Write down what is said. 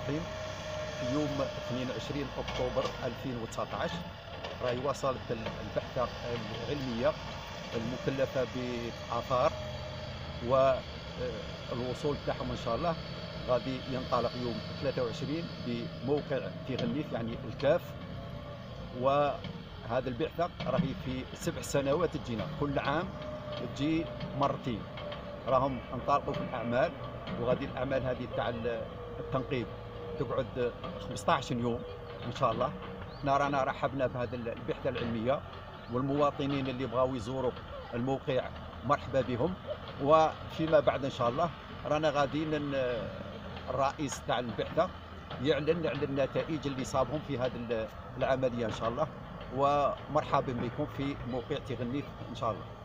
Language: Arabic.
الرحيم. يوم 22 أكتوبر 2019 راهي واصلت البحثة العلمية المكلفة بالآثار، والوصول تاعهم إن شاء الله غادي ينطلق يوم 23 بموقع تيغنيف يعني الكاف. وهذا البعثة راهي في 7 سنوات تجينا كل عام، تجي مرتين. راهم انطلقوا في الأعمال، وغادي الأعمال هذه تاع التنقيب تقعد 15 يوم ان شاء الله. احنا رانا رحبنا بهذه البحثه العلميه، والمواطنين اللي بغاو يزوروا الموقع مرحبا بهم. وفيما بعد ان شاء الله رانا غاديين الرئيس تاع البحثه يعلن على النتائج اللي صابهم في هذه العمليه ان شاء الله. ومرحبا بكم في موقع تيغنيف ان شاء الله.